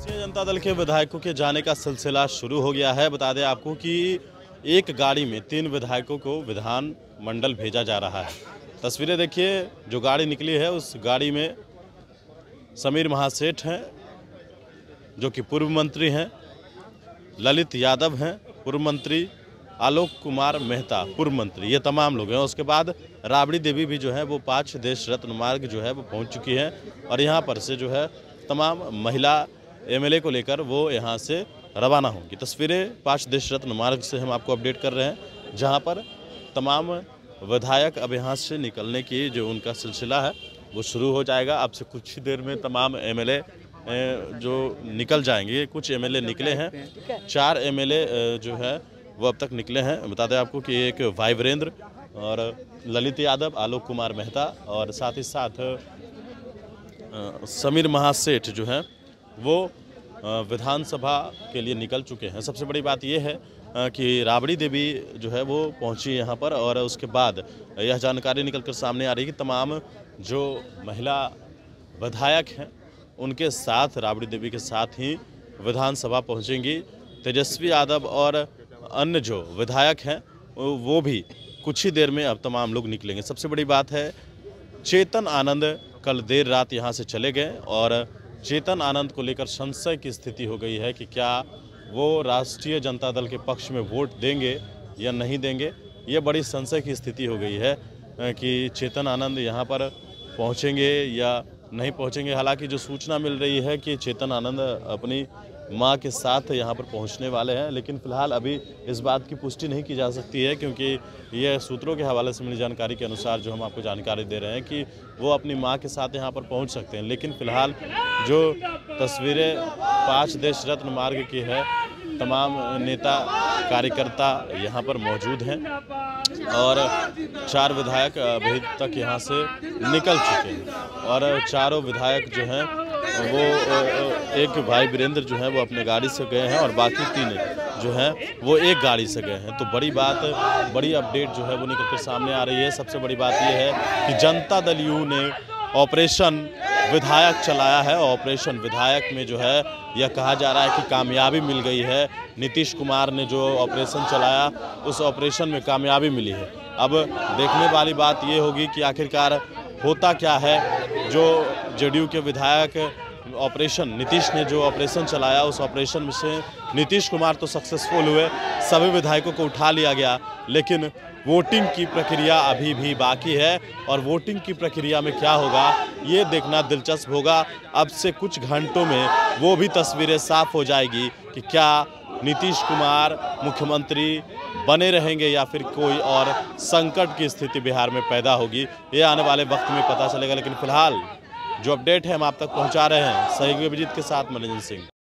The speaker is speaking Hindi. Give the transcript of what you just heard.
भारतीय जनता दल के विधायकों के जाने का सिलसिला शुरू हो गया है। बता दें आपको कि एक गाड़ी में 3 विधायकों को विधान मंडल भेजा जा रहा है। तस्वीरें देखिए, जो गाड़ी निकली है उस गाड़ी में समीर महासेठ हैं जो कि पूर्व मंत्री हैं, ललित यादव हैं पूर्व मंत्री, आलोक कुमार मेहता पूर्व मंत्री, ये तमाम लोग हैं। उसके बाद राबड़ी देवी भी जो है वो 5 देश रत्न मार्ग जो है वो पहुंच चुकी हैं और यहाँ पर से जो है तमाम महिला एमएलए को लेकर वो यहाँ से रवाना होंगी। तस्वीरें 5 देश रत्न मार्ग से हम आपको अपडेट कर रहे हैं, जहाँ पर तमाम विधायक अब यहाँ से निकलने की जो उनका सिलसिला है वो शुरू हो जाएगा। अब से कुछ ही देर में तमाम एमएलए जो निकल जाएंगे। कुछ एमएलए निकले हैं, 4 एमएलए जो है वो अब तक निकले हैं। बता दें आपको कि एक भाई वीरेंद्र और ललित यादव, आलोक कुमार मेहता और साथ ही साथ समीर महासेठ जो हैं वो विधानसभा के लिए निकल चुके हैं। सबसे बड़ी बात यह है कि राबड़ी देवी जो है वो पहुंची यहाँ पर और उसके बाद यह जानकारी निकलकर सामने आ रही है कि तमाम जो महिला विधायक हैं उनके साथ, राबड़ी देवी के साथ ही विधानसभा पहुंचेंगी। तेजस्वी यादव और अन्य जो विधायक हैं वो भी कुछ ही देर में अब तमाम लोग निकलेंगे। सबसे बड़ी बात है, चेतन आनंद कल देर रात यहाँ से चले गए और चेतन आनंद को लेकर संशय की स्थिति हो गई है कि क्या वो राष्ट्रीय जनता दल के पक्ष में वोट देंगे या नहीं देंगे। ये बड़ी संशय की स्थिति हो गई है कि चेतन आनंद यहाँ पर पहुँचेंगे या नहीं पहुँचेंगे। हालांकि जो सूचना मिल रही है कि चेतन आनंद अपनी मां के साथ यहां पर पहुंचने वाले हैं, लेकिन फिलहाल अभी इस बात की पुष्टि नहीं की जा सकती है क्योंकि यह सूत्रों के हवाले से मिली जानकारी के अनुसार जो हम आपको जानकारी दे रहे हैं कि वो अपनी मां के साथ यहां पर पहुंच सकते हैं। लेकिन फिलहाल जो तस्वीरें 5 देश रत्न मार्ग की है, तमाम नेता कार्यकर्ता यहाँ पर मौजूद हैं और 4 विधायक अभी तक यहाँ से निकल चुके हैं और चारों विधायक जो हैं वो एक भाई वीरेंद्र जो है वो अपने गाड़ी से गए हैं और बाकी 3 जो हैं वो एक गाड़ी से गए हैं। तो बड़ी बात, बड़ी अपडेट जो है वो निकलकर सामने आ रही है। सबसे बड़ी बात ये है कि जनता दल यू ने ऑपरेशन विधायक चलाया है। ऑपरेशन विधायक में जो है यह कहा जा रहा है कि कामयाबी मिल गई है। नीतीश कुमार ने जो ऑपरेशन चलाया उस ऑपरेशन में कामयाबी मिली है। अब देखने वाली बात ये होगी कि आखिरकार होता क्या है। जो जेडीयू के विधायक ऑपरेशन, नीतीश ने जो ऑपरेशन चलाया उस ऑपरेशन में से नीतीश कुमार तो सक्सेसफुल हुए, सभी विधायकों को उठा लिया गया, लेकिन वोटिंग की प्रक्रिया अभी भी बाकी है और वोटिंग की प्रक्रिया में क्या होगा ये देखना दिलचस्प होगा। अब से कुछ घंटों में वो भी तस्वीरें साफ हो जाएगी कि क्या नीतीश कुमार मुख्यमंत्री बने रहेंगे या फिर कोई और संकट की स्थिति बिहार में पैदा होगी। ये आने वाले वक्त में पता चलेगा। लेकिन फिलहाल जो अपडेट है हम आप तक पहुंचा रहे हैं। सहयोगी विजित के साथ मनोज सिंह।